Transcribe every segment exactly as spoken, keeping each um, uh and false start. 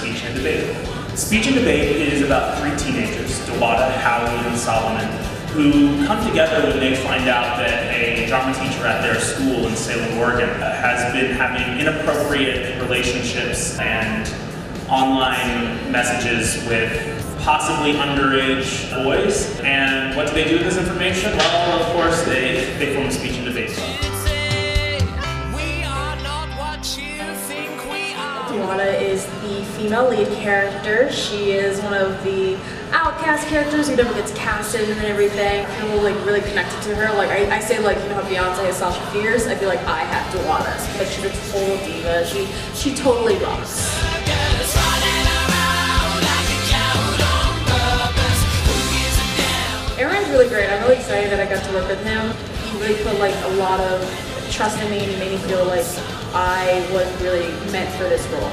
Speech and Debate. Speech and Debate is about three teenagers, Diwata, Howie, and Solomon, who come together when they find out that a drama teacher at their school in Salem, Oregon has been having inappropriate relationships and online messages with possibly underage boys. And what do they do with this information? Well, of course, they, they form a speech and debate club. Diwata is the female lead character. She is one of the outcast characters who never gets casted and everything. I feel like really connected to her. Like I, I say, like, you know how Beyonce has Sasha Fierce? I feel like I have Diwata. Like she's a total diva. She she totally rocks. Aaron's really great. I'm really excited that I got to work with him. He really put like a lot of trust in me and he made me feel like I was really meant for this role.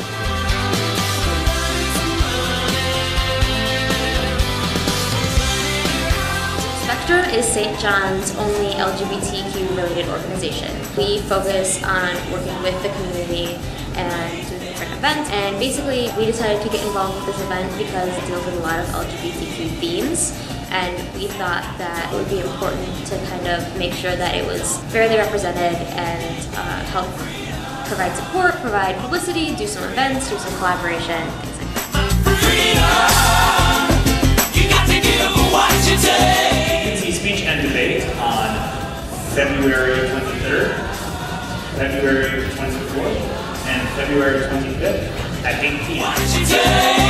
Spectrum is Saint John's only L G B T Q related organization. We focus on working with the community and doing different events, and basically we decided to get involved with this event because it deals with a lot of L G B T Q themes, and we thought that it would be important to kind of make sure that it was fairly represented and uh, help provide support, provide publicity, do some events, do some collaboration, things like that. You can see Speech and Debate on February twenty-third, February twenty-fourth, and February twenty-fifth at eight p m